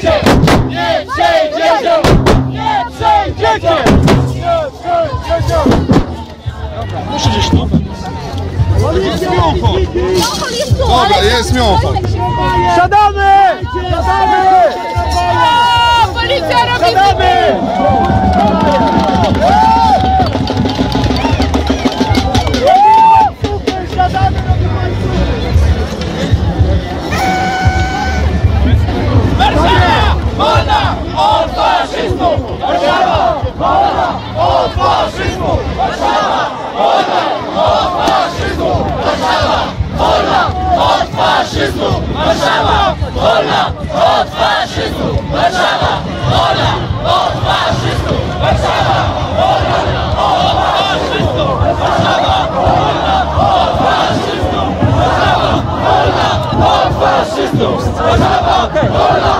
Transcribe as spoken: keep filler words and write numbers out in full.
przejdziecie! Nie przejdziecie! Nie przejdziecie! Muszę gdzieś tu. Jest miąchot. Dobra, jest miąchot. Siadamy! Siadamy! Policja robi! Siadamy! Warszawa! Wolna! Od faszystów! Warszawa! Wolna! Od faszystów! Warszawa! Wolna! Od faszystów! Warszawa! Wolna! Od faszystów! Warszawa! Wolna! Od faszystów! Warszawa! Wolna! Od faszystów! Warszawa! Wolna! Od faszystów! Warszawa! Wolna! Od faszystów! Warszawa! Wolna! Od faszystów! Warszawa! Wolna!